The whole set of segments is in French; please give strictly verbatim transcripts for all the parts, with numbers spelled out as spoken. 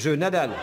Jeu Nadal.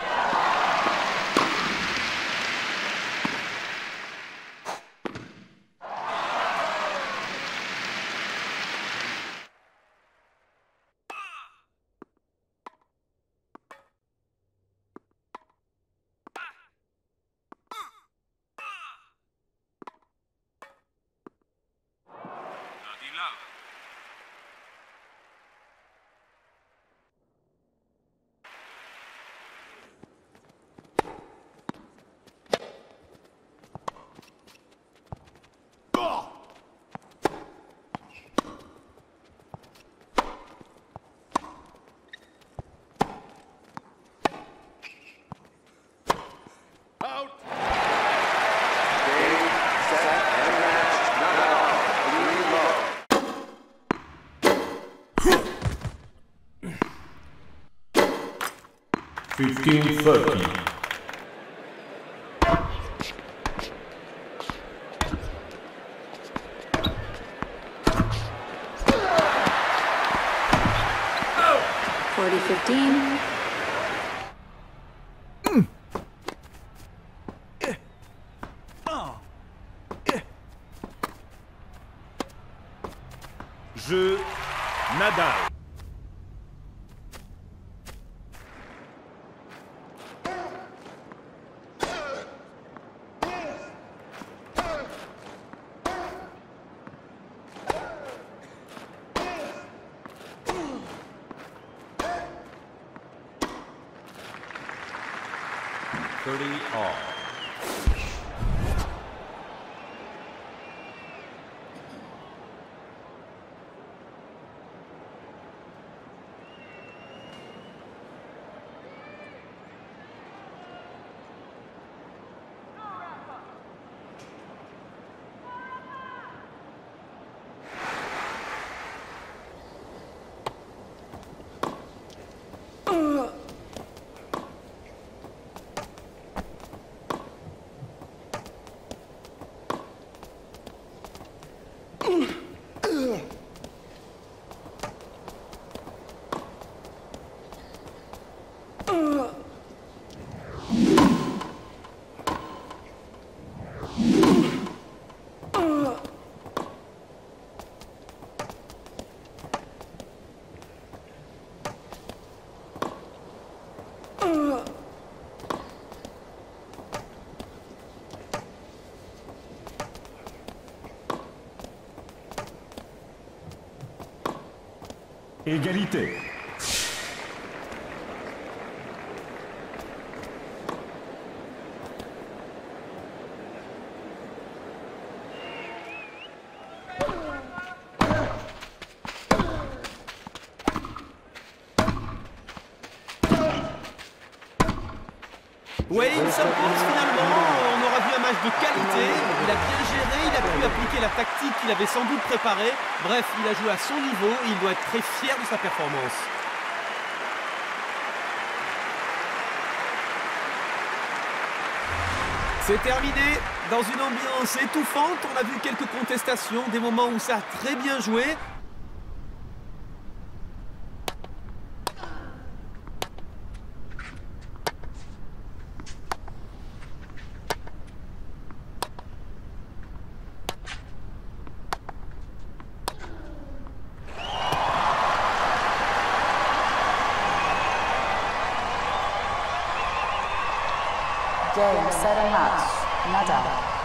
fifteen thirty. forty fifteen. Jeu Nadal. thirty all. Égalité. Oui, il s'impose finalement. On aura vu un match de qualité. Il a bien géré, il a pu appliquer la tactique qu'il avait sans doute préparée. Bref, il a joué à son niveau et il doit être très fier de sa performance. C'est terminé. Dans une ambiance étouffante, on a vu quelques contestations, des moments où ça a très bien joué. Game, set and match. Nadal.